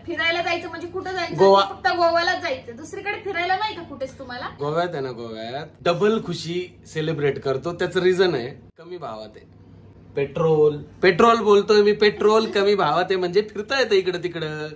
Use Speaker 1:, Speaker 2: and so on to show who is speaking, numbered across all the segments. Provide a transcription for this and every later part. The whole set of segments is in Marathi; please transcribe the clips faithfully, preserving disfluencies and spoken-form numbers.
Speaker 1: फिरायला जायचं म्हणजे कुठं जायचं?
Speaker 2: गोवा.
Speaker 1: फक्त गोव्यालाच जायचं, दुसरीकडे फिरायला नाही का कुठेच तुम्हाला?
Speaker 2: गोव्यात आहे ना, गोव्यात डबल खुशी सेलिब्रेट करतो. त्याचं रिझन आहे कमी भावात आहे पेट्रोल. पेट्रोल बोलतोय मी, पेट्रोल कमी भावात आहे म्हणजे फिरता येतं इकडं तिकडं.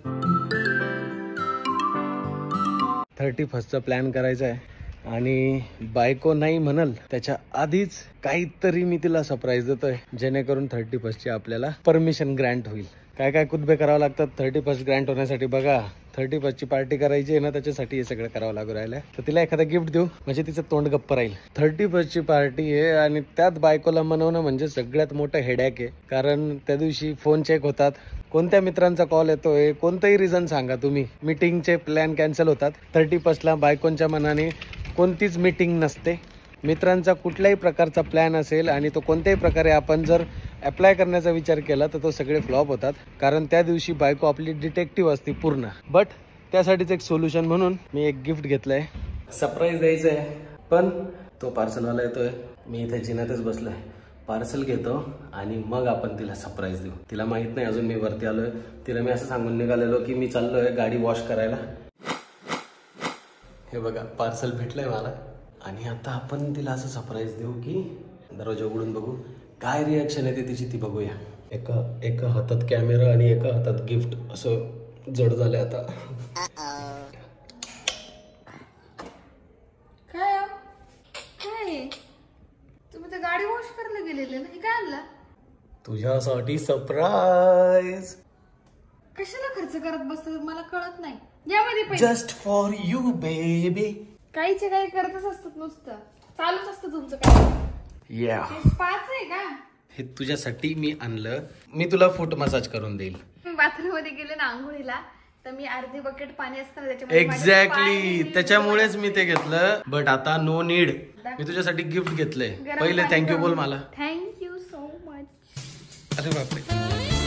Speaker 2: थर्टी फर्स्टचा प्लॅन करायचा आहे आणि बायको नाही म्हणल त्याच्या आधीच काहीतरी मी तिला सरप्राईज देतोय, जेणेकरून थर्टी फर्स्टची आपल्याला परमिशन ग्रँट होईल. काय काय कुदबे करावं लागतात थर्टी फर्स्ट ग्रँट होण्यासाठी. बघा, थर्टी फर्स्टची पार्टी करायची आहे ना, त्याच्यासाठी हे सगळं करावं लागू राहिलंय. तर तिला एखादा गिफ्ट देऊ म्हणजे तिचं तोंड गप्प राहील. थर्टी फर्स्टची पार्टी आहे आणि त्यात बायकोला मनवणं म्हणजे सगळ्यात मोठं हेडॅक आहे. कारण त्या दिवशी फोन चेक होतात, कोणत्या मित्रांचा कॉल येतोय, कोणतंही रिझन सांगा तुम्ही, मीटिंगचे प्लॅन कॅन्सल होतात. थर्टी फर्स्टला बायकोंच्या मनाने कोणतीच मीटिंग नसते. मित्रांचा कुठल्याही प्रकारचा प्लॅन असेल आणि तो कोणत्याही प्रकारे आपण जर अप्लाय करण्याचा विचार केला तर तो सगळे फ्लॉप होतात. कारण त्या दिवशी बायको आपली डिटेक्टिव्ह असते पूर्ण. बट त्यासाठीच एक सोल्युशन म्हणून मी एक गिफ्ट घेतलंय, सरप्राईज द्यायचं आहे. पण तो पार्सलवाला येतोय, मी इथे जिन्यातच बसलोय. पार्सल घेतो आणि मग आपण तिला सरप्राईज देऊ. तिला माहित नाही अजून मी वरती आलोय. तिला मी असं सांगून निघालेलो की मी चाललोय गाडी वॉश करायला. हे बघा, पार्सल भेटलंय मला आणि आता आपण तिला असं सरप्राईज देऊ की दरवाजा उघडून बघू काय रिॲक्शन येते तिची, ती बघूया. एका एका हातात कॅमेरा आणि एका हातात गिफ्ट, असं जड झालंय आता.
Speaker 1: काय काय तुम्ही तर गाडी वॉश करायला गेलेले ना, हे काय आणलं?
Speaker 2: तुझ्यासाठी सरप्राईज.
Speaker 1: कशाला खर्च करत बसतो मला कळत नाही. यामध्ये पैसे
Speaker 2: जस्ट फॉर यू बेबी.
Speaker 1: काहीचे काही करतच असतात, नुसतं चालूच असतं तुमचं काय.
Speaker 2: या
Speaker 1: पाच आहे का?
Speaker 2: हे तुझ्यासाठी मी आणलं. मी तुला फूट मसाज करून देईल.
Speaker 1: बाथरूम मध्ये गेले ना आंघोळीला तर मी अर्धी बकेट पाणी असतं त्याच्यामध्ये.
Speaker 2: एक्झॅक्टली, त्याच्यामुळेच मी ते घेतलं. बट आता नो नीड. मी तुझ्यासाठी गिफ्ट घेतलंय. पहिले थँक्यू बोल मला.
Speaker 1: Thank you so much.
Speaker 2: अरे बापरे,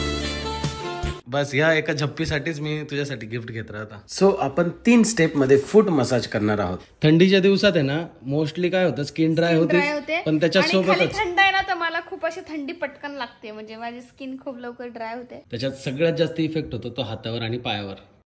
Speaker 2: बस या एका झप्पीसाठीच मी तुझ्यासाठी गिफ्ट घेत राहता. सो आपण तीन स्टेप मध्ये फूट मसाज करणार आहोत. थंडीच्या दिवसात आहे ना, मोस्टली काय होतं, स्किन ड्राय होते. पण त्याच्या सोबतच
Speaker 1: थंड आहे ना, तर मला खूप अशी थंडी पटकन लागते, म्हणजे माझी स्किन खूप लवकर ड्राय होते.
Speaker 2: त्याच्यात सगळ्यात जास्त इफेक्ट होतो तो हातावर आणि पायावर.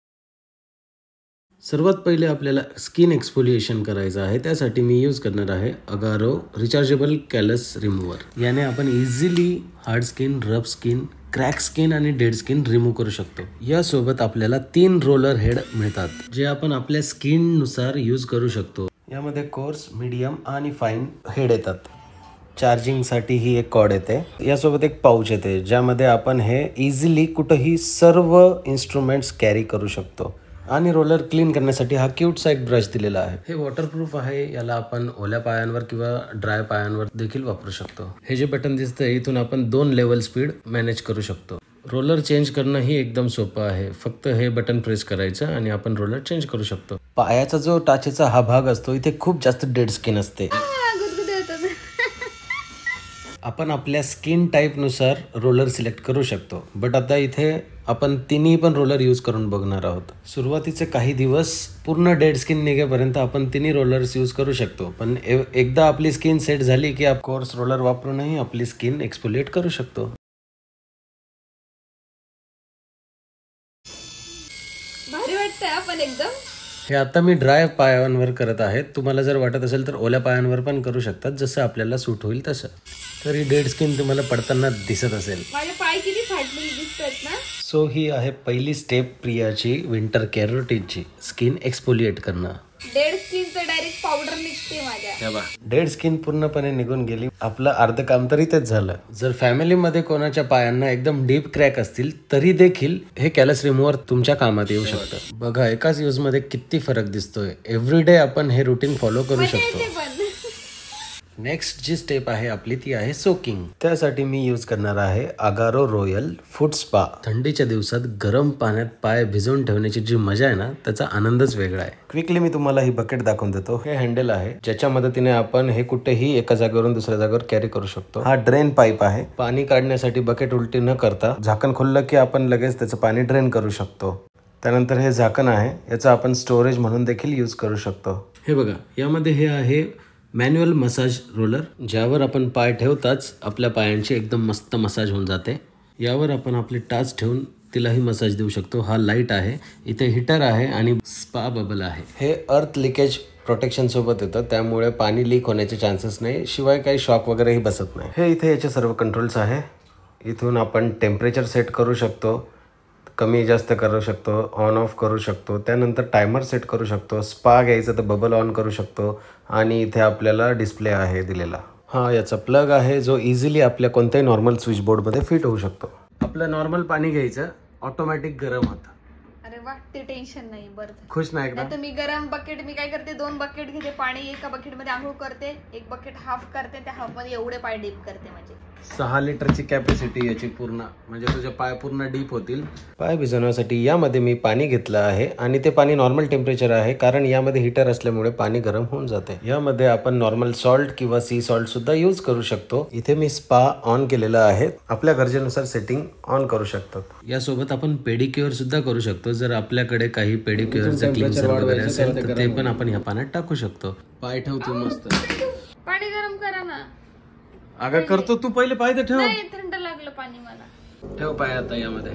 Speaker 2: सर्वात पहिले आपल्याला स्किन एक्सफोलिएशन करायचं आहे. त्यासाठी मी यूज करणार आहे अगारो रिचार्जेबल कॅलस रिमूव्हर. याने आपण easily hard skin, rough skin, crack skin आणि डेड स्किन रिमूव्ह करू शकतो. यासोबत आपल्याला तीन रोलर हेड मिळतात, जे आपण आपल्या स्किन नुसार यूज करू शकतो. यामध्ये कोर्स, मीडियम आणि फाईन हेड येतात. चार्जिंग साठी ही एक कॉर्ड येते. यासोबत एक पाऊच येते, ज्यामध्ये आपण हे इझिली कुठेही सर्व इन्स्ट्रुमेंट्स कॅरी करू शकतो. आणि रोलर क्लीन करण्यासाठी हा क्यूटसा एक ब्रश दिलेला आहे. हे वॉटरप्रूफ आहे. याला आपण ओल्या पायांवर किंवा ड्राय पायांवर देखील वापरू शकतो. हे जे बटन दिसतंय, इथून आपण दोन लेवल स्पीड मॅनेज करू शकतो. रोलर चेंज करणं ही एकदम सोपं आहे. फक्त हे बटन प्रेस करायचं आणि आपण रोलर चेंज करू शकतो. पायाचा जो टाचेचा हा भाग असतो, इथे खूप जास्त डेड स्किन असते. आपण आपल्या स्किन टाईपनुसार रोलर सिलेक्ट करू शकतो. बट आता इथे आपण तिन्ही पण रोलर यूज करून बघणार आहोत. सुरुवातीचे काही दिवस पूर्ण डेड स्किन निघेपर्यंत आपण तिन्ही रोलर्स यूज करू शकतो. पण एकदा आपली स्किन सेट झाली की आप कोर्स रोलर वापरूनही आपली स्किन एक्सफोलिएट करू शकतो.
Speaker 1: भारी वाटतंय आपण एकदम.
Speaker 2: हे आता मी ड्राय पायांवर करत आहे. तुम्हाला जर वाटत असेल तर ओल्या पायांवर पण करू शकतात, जसं आपल्याला सूट होईल तसं. तरी डेड स्किन तुम्हाला पडताना दिसत असेल.
Speaker 1: माझे पाय किती फाटलेले दिसतात ना.
Speaker 2: सो ही आहे पहिली स्टेप प्रियाची विंटर केअर रुटीनची, स्किन एक्सफोलिएट करणं.
Speaker 1: डेड स्किनचं डायरेक्ट पावडर निघते माझ्या.
Speaker 2: डेड स्किन पूर्णपणे निघून गेली. आपलं अर्ध काम तरी तेच झालं. जर फॅमिलीमध्ये कोणाच्या पायांना एकदम डीप क्रॅक असतील तरी देखील हे कॅलस रिमूव्हर तुमच्या कामात येऊ शकतं. बघा, एकाच यूज मध्ये किती फरक दिसतोय. एव्हरीडे आपण हे रुटीन फॉलो करू शकतो. नेक्स्ट जी स्टेप आहे आपली ती आहे सोकिंग. त्यासाठी मी यूज करणार आहे अगारो रॉयल फूट स्पा. थंडीच्या दिवसात गरम पाण्यात पाय भिजवून ठेवण्याची जी मजा आहे ना, त्याचा आनंदच वेगळा आहे. क्विकली मी तुम्हाला ही बकेट दाखवून देतो. हे हँडल आहे, ज्याच्या मदतीने आपण हे कुठेही एका जागेवरून दुसऱ्या जागेवर कॅरी करू शकतो. हा ड्रेन पाईप आहे. पाणी काढण्यासाठी बकेट उलटी न करता झाकण खोललं की आपण लगेच त्याचं पाणी ड्रेन करू शकतो. त्यानंतर हे झाकण आहे, याचा आपण स्टोरेज म्हणून देखील यूज करू शकतो. हे बघा, यामध्ये हे आहे मॅन्युअल मसाज रोलर, ज्यावर आपण पाय ठेवताच आपल्या पायांची एकदम मस्त मसाज होऊन जाते. यावर आपण आपली टाच ठेवून तिलाही मसाज देऊ शकतो. हा लाईट आहे, इथे हिटर आहे आणि स्पा बबल आहे. हे अर्थ लिकेज प्रोटेक्शन सोबत येतं, त्यामुळे पाणी लीक होण्याचे चान्सेस नाही, शिवाय काही शॉक वगैरेही बसत नाही. हे इथे याचे सर्व कंट्रोल्स आहे. इथून आपण टेम्परेचर सेट करू शकतो, कमी जास्त करू शकतो, ऑन ऑफ करू शकतो, त्यानंतर टायमर सेट करू शकतो, स्पा घ्यायचं तर बबल ऑन करू शकतो आणि इथे आपल्याला डिस्प्ले आहे दिलेला. हा याचा प्लग आहे जो इझिली आपल्या कोणत्याही नॉर्मल स्विच बोर्डमध्ये फिट होऊ शकतो. आपलं नॉर्मल पाणी घ्यायचं, ऑटोमॅटिक गरम होतं.
Speaker 1: अरे वा, ते टेन्शन नाही. बरं,
Speaker 2: खुश ना एकदा.
Speaker 1: तर मी गरम बकेट मी काय करते, दोन बकेट घेते पाणी, एका बकेट मध्ये आंघोळ करते, एक बकेट हाफ करते, त्या हाफ मध्ये एवढे पाय डीप करते. म्हणजे
Speaker 2: सहा लिटरची कॅपॅसिटी याची पूर्ण, म्हणजे तुझे पाय पूर्ण डीप होतील. पाय भिजवण्यासाठी यामध्ये मी पाणी घेतलं आहे आणि ते पाणी नॉर्मल टेम्परेचर आहे, कारण यामध्ये हीटर असल्यामुळे पाणी गरम होऊन जाते. यामध्ये आपण नॉर्मल सॉल्ट किंवा सी सॉल्ट सुद्धा यूज करू शकतो. इथे मी स्पा ऑन केलेला आहे, आपल्या गरजेनुसार सेटिंग ऑन करू शकतात. यासोबत आपण पेडिक्युअर सुद्धा करू शकतो. जर आपल्याकडे काही पेडिक्युअरचे क्लिन्झर वगैरे असेल तर ते पण आपण ह्या पाण्यात टाकू शकतो. पाय ठेवतो मस्त.
Speaker 1: पाणी गरम करा ना.
Speaker 2: अगं करतो, तू पहिले पाय तर ठेव.
Speaker 1: नाही, थंड लागलं पाणी मला.
Speaker 2: ठेव पाय आता यामध्ये,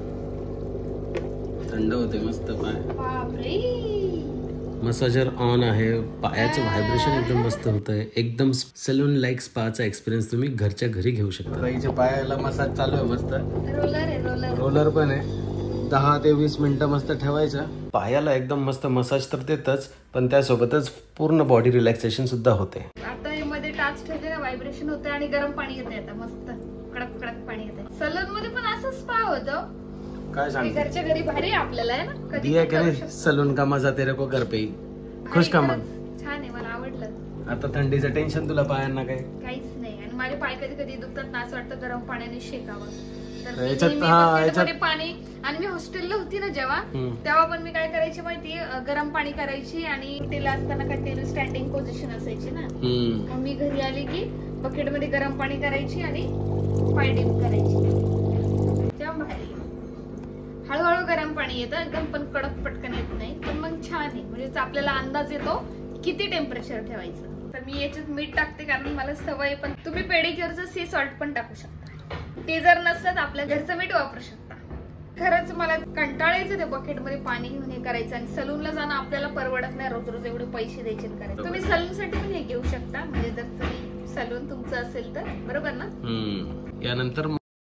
Speaker 2: थंड होते मस्त पाय.
Speaker 1: बापरे,
Speaker 2: मसाजर ऑन आहे, पायाचं व्हायब्रेशन एकदम मस्त होतंय. एकदम सलून लाईक स्पाचा एक्सपिरियन्स तुम्ही घरच्या घरी घेऊ शकता. हिच्या पायाला मसाज चालू आहे मस्त.
Speaker 1: रोलर आहे, रोलर
Speaker 2: रोलर पण आहे. दहा ते वीस मिनिटं मस्त ठेवायचं. पायाला एकदम मस्त मसाज तर देतच, पण त्यासोबतच पूर्ण बॉडी रिलॅक्सेशन सुद्धा होते.
Speaker 1: आता मध्ये टाच ठेवले ना, व्हायब्रेशन होते आणि गरम पाणी येते. आता मस्त कडक कडक पाणी येते. सलून मध्ये पण असं स्पा होतं.
Speaker 2: काय सांगते,
Speaker 1: घरच्या घरी भारी आपल्याला आहे ना. कधी
Speaker 2: दिया क्या नहीं सलून का मजा तेरे को घर पे ही. खुश का मग?
Speaker 1: छान आहे, मला आवडलं.
Speaker 2: आता थंडीचं टेन्शन तुला पायांना काय?
Speaker 1: काहीच नाही. आणि माझे पाय कधी कधी दुखतात ना, असं वाटतं गरम पाण्याने शेकावं. तर
Speaker 2: याच्यात
Speaker 1: मी
Speaker 2: हा
Speaker 1: bucket
Speaker 2: याच्यात
Speaker 1: मध्ये पाणी, आणि मी हॉस्टेलला होती ना जेव्हा, तेव्हा पण मी काय करायची माहिती, गरम पाणी करायची आणि तिला असताना कंटिन्यू स्टँडिंग पोझिशन असायची ना. मग मी घरी आली की बकेट मध्ये गरम पाणी करायची आणि पाय डीप करायची. तेव्हा भारी. हळूहळू गरम पाणी येतं एकदम, पण कडक पटकन येत नाही. पण मग छान आहे, म्हणजे आपल्याला अंदाज येतो किती टेम्परेचर ठेवायचं. तर मी याच्यात मीठ टाकते कारण मला सवय. पण तुम्ही पेडिक्युअरचं सी सॉल्ट पण टाकू शकता. ते जर नसलं तर आपल्या घरचं मीठ वापरू शकता. खरंच मला कंटाळायचं ते बकेट मध्ये पाणी घेऊन हे करायचं, आणि सलूनला जाणं आपल्याला परवडत नाही, रोज रोज एवढे पैसे द्यायचे करायचे. तुम्ही सलून साठी पण हे घेऊ शकता, म्हणजे जर तुम्ही सलून तुमचं असेल तर. बरोबर ना.
Speaker 2: यानंतर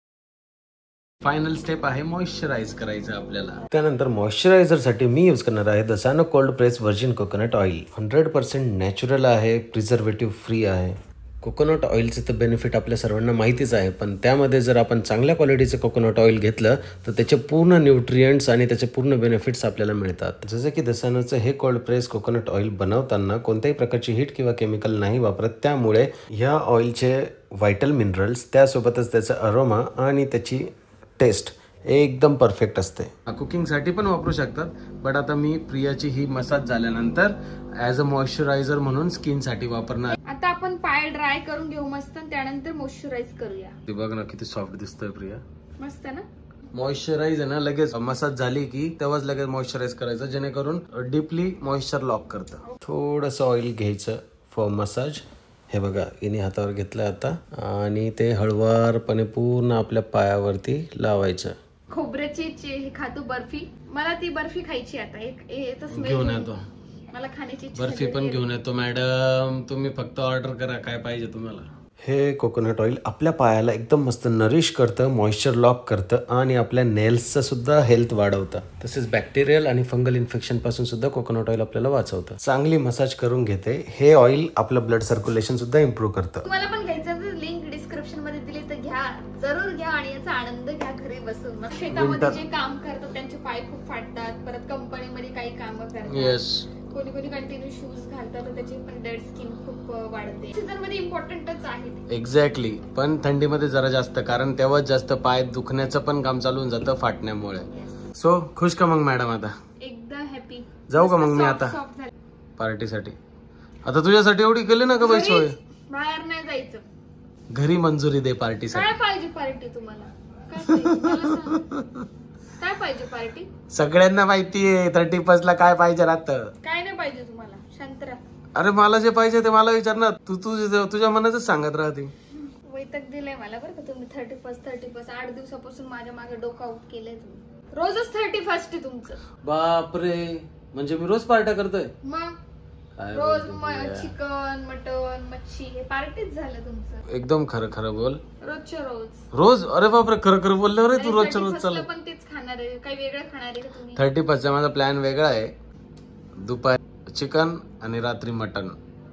Speaker 2: फायनल स्टेप आहे मॉइश्चराइज करायचं आपल्याला. त्यानंतर मॉइश्चरायझर साठी मी यूज करणार आहे द सानो cold press virgin coconut oil. Hundred percent natural आहे, प्रिझर्वेटिव्ह फ्री आहे. कोकोनट ऑइलचे तर बेनिफिट आपल्या सर्वांना माहितीच आहे, पण त्यामध्ये जर आपण चांगल्या क्वालिटीचं कोकोनट ऑइल घेतलं तर त्याचे पूर्ण न्यूट्रिएंट्स आणि त्याचे पूर्ण बेनिफिट्स आपल्याला मिळतात. जसं की दसानोचं हे कोल्ड प्रेस कोकोनट ऑइल बनवताना कोणत्याही प्रकारची हीट किंवा केमिकल नाही वापरत, त्यामुळे ह्या ऑइलचे व्हायटल मिनरल्स, त्यासोबतच त्याचा अरोमा आणि त्याची टेस्ट एकदम परफेक्ट असते. कुकिंगसाठी पण वापरू शकतात, बट आता मी प्रियाची ही मसाज झाल्यानंतर ॲज अ मॉइश्चरायझर म्हणून स्किनसाठी वापरणार.
Speaker 1: आता आपण पाय ड्राय करून घेऊ मस्त, त्यानंतर मॉइश्चराइज करूया.
Speaker 2: ते बघ ना किती सॉफ्ट दिसतोय प्रिया.
Speaker 1: मस्त ना.
Speaker 2: मॉइश्चराइज आहे ना, लगेच मसाज झाली की तेव्हाच लगेच मॉइश्चराइज करायचं, जेणेकरून डीपली मॉइश्चर लॉक करतं. थोडंसं ऑइल घ्यायचं फॉर मसाज. हे बघा, हिने हातावर घेतलं आता आणि ते हळवारपणे पूर्ण आपल्या पायावरती लावायचं.
Speaker 1: खोबऱ्याची हे खातो बर्फी, मला ती बर्फी खायची आता. एक
Speaker 2: घेऊन येतो,
Speaker 1: मला खाण्याची
Speaker 2: बर्फी पण घेऊन येतो मॅडम. तुम्ही फक्त ऑर्डर करा काय पाहिजे तुम्हाला. हे कोकोनट ऑइल आपल्या पायाला एकदम मस्त नरिश करतं, मॉइश्चर लॉक करतं आणि आपल्या नेल्सचं सुद्धा हेल्थ वाढवतं. तसेच बॅक्टेरियल आणि फंगल इन्फेक्शन पासून सुद्धा कोकोनट ऑइल आपल्याला वाचवतं. चांगली मसाज करून घेते. हे ऑइल आपलं ब्लड सर्क्युलेशन सुद्धा इम्प्रूव्ह करतं.
Speaker 1: तुम्हाला पण घ्यायचं तर लिंक डिस्क्रिप्शन मध्ये दिली तर घ्या, जरूर घ्या आणि याचा आनंद घ्या घरी बसून. मग शेतामध्ये जे काम करतात त्यांचे पाय खूप फाटतात, परत कंपनीमध्ये काही कामं करतात, कोणी कोणी कंटिन्यू शूज घालतात तर त्याची पण डेड स्किन खूप वाढते. सीझन मध्ये इम्पॉर्टंटच आहे. एक्झॅक्टली, पण थंडीमध्ये जरा जास्त, कारण तेव्हाच जास्त पाय दुखण्याचं पण काम चालू होऊन जातं फाटण्यामुळे. सो खुश का मग मॅडम? आता एकदम हॅपी.
Speaker 2: जाऊ का मग मी आता पार्टीसाठी? आता तुझ्यासाठी एवढी केली ना का बाई सोय?
Speaker 1: बाहेर नाही जायचं,
Speaker 2: घरी मंजुरी दे पार्टीसाठी.
Speaker 1: काय पाहिजे पार्टी तुम्हाला? काय पाहिजे? काय पाहिजे पार्टी?
Speaker 2: सगळ्यांना माहितीये थर्टी फर्स्ट ला काय पाहिजे राहतं.
Speaker 1: काय नाही पाहिजे तुम्हाला? शांत राहा.
Speaker 2: अरे मला जे पाहिजे ते मला विचार ना. तू तू तुझ्या मनातच सांगत राहते.
Speaker 1: वैताग दिलंय मला बरं का तुम्ही. थर्टी फर्स्ट थर्टी फर्स्ट आठ दिवसापासून माझ्या मागे डोकं आउट केलंय तुम्ही. रोजच थर्टी फर्स्ट आहे तुमचं.
Speaker 2: बापरे, म्हणजे मी रोज पार्ट्या करतोय.
Speaker 1: मग रोज चिकन मटन मच्छी हे पार्टीच झालं तुमचं.
Speaker 2: एकदम खरं खरं बोल.
Speaker 1: रोजच्या रोज.
Speaker 2: रोज? अरे बापरे, खरं खरं बोलल्यावर रे तू रोजच्या रोज चालू.
Speaker 1: पण तेच खाणार आहे, काही वेगळं खाणार आहे का तुम्ही?
Speaker 2: थर्टी फर्स्ट चा माझा प्लॅन वेगळा आहे. दुपारी चिकन आणि रात्री मटन.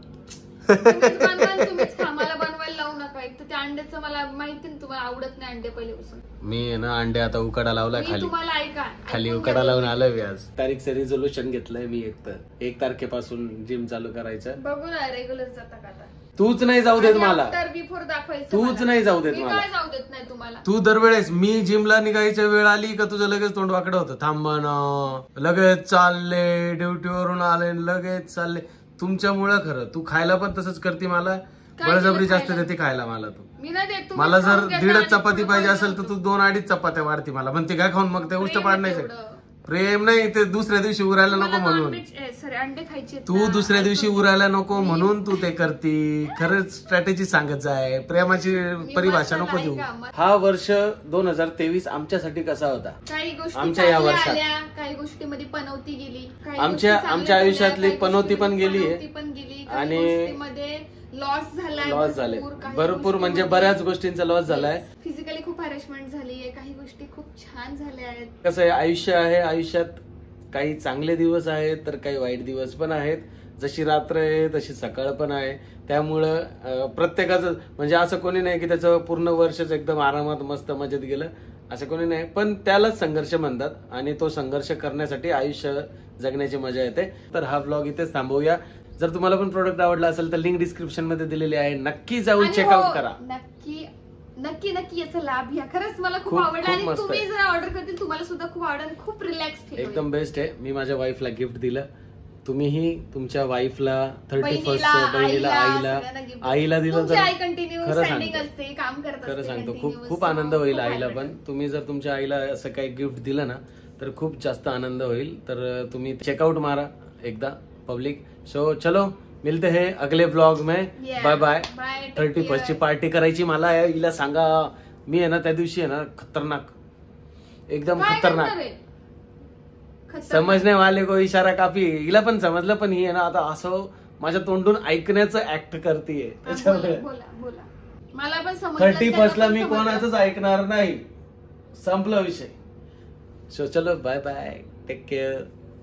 Speaker 1: तुम्हीच खा, मला बनवायला लावू नका. एक तर त्या अंड्याचं मला माहिती ना तुम्हाला आवडत नाही अंडे पहिल्यापासून.
Speaker 2: मी आहे ना अंडे आता उकडा लावलाय खाली.
Speaker 1: तुम्हाला ऐका
Speaker 2: खाली उकडा लावून आलोय मी आज. तारीखचं रिझोल्युशन घेतलंय मी. एक तर एक तारखेपासून जिम चालू करायचं.
Speaker 1: बघू ना रेग्युलर जाता का आता.
Speaker 2: तूच नाही जाऊ देत मला.
Speaker 1: बिफोर दाखवायचं.
Speaker 2: तूच नाही जाऊ देत मला.
Speaker 1: जाऊ देत नाही तुम्हाला.
Speaker 2: तू दरवेळेस मी जिमला निघायच्या वेळ आली का तुझं लगेच तोंड वाकडं होतं. थांबणं, लगेच चालले, ड्युटीवरून आले लगेच चालले. तुमच्यामुळे खरं तू खायला पण तसंच करते. मला बळजबरी जास्त देते खायला मला. तू मला जर दीडच चपाती पाहिजे असेल तर तू दोन अडीच चपात्या वाढते मला. म्हणते काय खाऊन मग त्या गोष्ट पाडण्याचे. प्रेम नाही ते, दुसऱ्या दिवशी उरायला नको म्हणून. तू दुसऱ्या दिवशी उरायला नको म्हणून तू ते करती. खरंच स्ट्रॅटेजी सांगत जाय. प्रेमाची परिभाषा नको देऊ. हा वर्ष दोन हजार तेवीस आमच्यासाठी कसा होता?
Speaker 1: काही गोष्टी
Speaker 2: आमच्या या वर्षात
Speaker 1: काही गोष्टीमध्ये पनवती गेली.
Speaker 2: आमच्या आमच्या आयुष्यातली पनवती पण गेली आहे
Speaker 1: आणि लॉस झालाय.
Speaker 2: लॉस झाले भरपूर, म्हणजे बऱ्याच गोष्टींचा लॉस झालाय.
Speaker 1: फिजिकली खूप हॅरेसमेंट झाली आहे. काही गोष्टी खूप छान झाल्या आहेत.
Speaker 2: कसं आहे, आयुष्य आहे. आयुष्यात काही चांगले दिवस आहेत तर काही वाईट दिवस पण आहेत. जशी रात्र आहे तशी सकाळ पण आहे. त्यामुळं प्रत्येकाचं म्हणजे असं कोणी नाही की त्याचं पूर्ण वर्षच एकदम आरामात मस्त मजेत गेलं, असं कोणी नाही. पण त्यालाच संघर्ष म्हणतात आणि तो संघर्ष करण्यासाठी आयुष्य जगण्याची मजा येते. तर हा व्लॉग इथेच थांबवूया. जर तुम्हाला पण प्रोडक्ट आवडला असेल तर लिंक डिस्क्रिप्शन मध्ये दिलेली आहे. नक्की जाऊन चेकआउट करा.
Speaker 1: नक्की नक्की नक्की याचा लाभ घ्या. खरंच मला खूप आवडला आणि तुम्ही जर ऑर्डर करतील तुम्हाला सुद्धा खूप आवडेल. खूप रिलॅक्स फील.
Speaker 2: एकदम बेस्ट आहे. मी माझ्या वाईफला गिफ्ट दिलं. तुम्हीही तुमच्या वाईफला थर्टी फर्स्ट बहिणीला आईला आईला दिलं तर खरं सांगतो खरं सांगतो खूप खूप आनंद होईल आईला पण. तुम्ही जर तुमच्या आईला असं काही गिफ्ट दिलं ना तर खूप जास्त आनंद होईल. तर तुम्ही चेकआउट मारा एकदा पब्लिक. सो चलो मिलते हैं अगले ब्लॉग में. Bye bye. थर्टी फर्स्ट ची पार्टी करायची मला. हिला सांगा मी आहे ना त्या दिवशी आहे ना खतरनाक, एकदम खतरनाक. समजणे वाले को इशारा काफी. हिला पण समजलं पण ही आहे ना आता असं माझ्या तोंडून ऐकण्याचं ऍक्ट करतीये.
Speaker 1: मला पण
Speaker 2: थर्टी फर्स्ट ला मी कोणाचंच ऐकणार नाही. संपला विषय. सो चलो bye bye. Take care.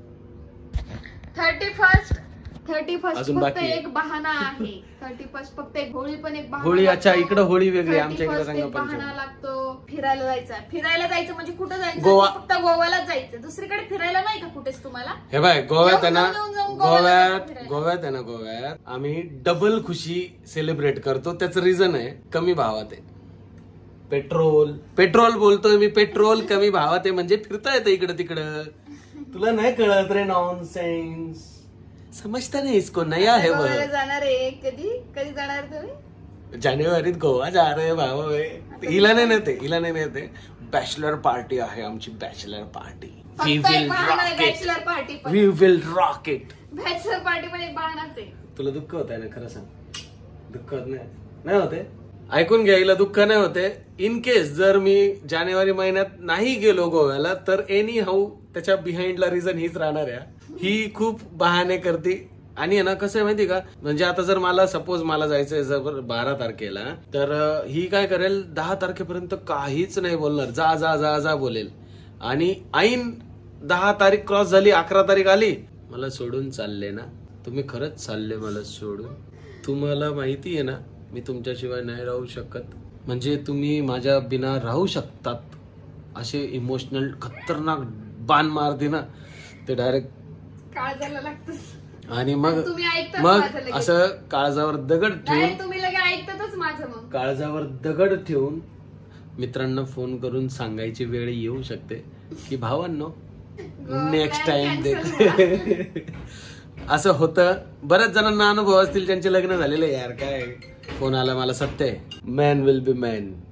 Speaker 1: Thirty first thirty first फक्त एक बहाना आहे. थर्टी फर्स्ट फक्त एक होळी पण एक बहाना.
Speaker 2: होळी अच्छा इकडे होळी वेगळी, आमच्या इकडे रंगपंचमी.
Speaker 1: बहाना लागतो. फिरायला जायचं. फिरायला जायचं म्हणजे कुठं जायचं? गोवा. फक्त गोव्यालाच जायचं. दुसरीकडे फिरायला नाही का कुठेच तुम्हाला?
Speaker 2: हे बाय गोव्यात आहे ना, गोव्यात गोव्यात आहे ना गोव्यात आम्ही डबल खुशी सेलिब्रेट करतो. त्याचं रिझन आहे कमी भावात आहे. पेट्रोल पेट्रोल बोलतोय मी. पेट्रोल कमी भावात आहे म्हणजे फिरता येतं इकडं तिकडं. तुला नाही कळत रे. नॉनसेन्स समजता नाही इसको. नया है वो.
Speaker 1: जाणार आहे. कधी कधी जाणार तुम्ही?
Speaker 2: जानेवारीत गोवा जा रे भाऊ. हिला नाही नेते हिला नाही नेते. बॅचलर पार्टी आहे आमची. Bachelor party. We will rock
Speaker 1: bachelor party.
Speaker 2: We will rock it.
Speaker 1: Bachelor party पण एक बहानाच आहे.
Speaker 2: तुला दुःख होत आहे ना खरं सांग? दुःख होत नाही? नाही होते. ऐकून घ्यायला दुःख नाही होते. इन केस जर मी जानेवारी महिन्यात नाही गेलो गोव्याला तर एनी हाऊ त्याच्या बिहाइंडला रिझन हीच राहणार आहे. ही खूप बहाणे करते आणि ना कसं आहे माहिती का, म्हणजे आता जर मला सपोज मला जायचंय जर बारा तारखेला तर ही काय करेल दहा तारखेपर्यंत काहीच नाही बोलणार. जा जा जा जा बोलेल आणि ऐन दहा तारीख क्रॉस झाली अकरा तारीख आली मला सोडून चालले ना तुम्ही. खरंच चालले मला सोडून. तुम्हाला माहिती आहे ना मी तुमच्याशिवाय नाही राहू शकत. म्हणजे तुम्ही माझ्या बिना राहू शकतात असे इमोशनल खतरनाक बाण मारते ना ते डायरेक्ट
Speaker 1: काळजाला लागतं.
Speaker 2: आणि मग मग असं काळजावर दगड ठेवून
Speaker 1: तुम्ही लगे ऐकतातच माझं. मग
Speaker 2: काळजावर दगड ठेवून मित्रांना फोन करून सांगायची वेळ येऊ शकते की भावांनो नेक्स्ट टाइम देख. असं होतं. बऱ्याच जणांना अनुभव असतील ज्यांचे लग्न झालेले. यार काय फोन आला मला. सत्य आहे. Man will be man.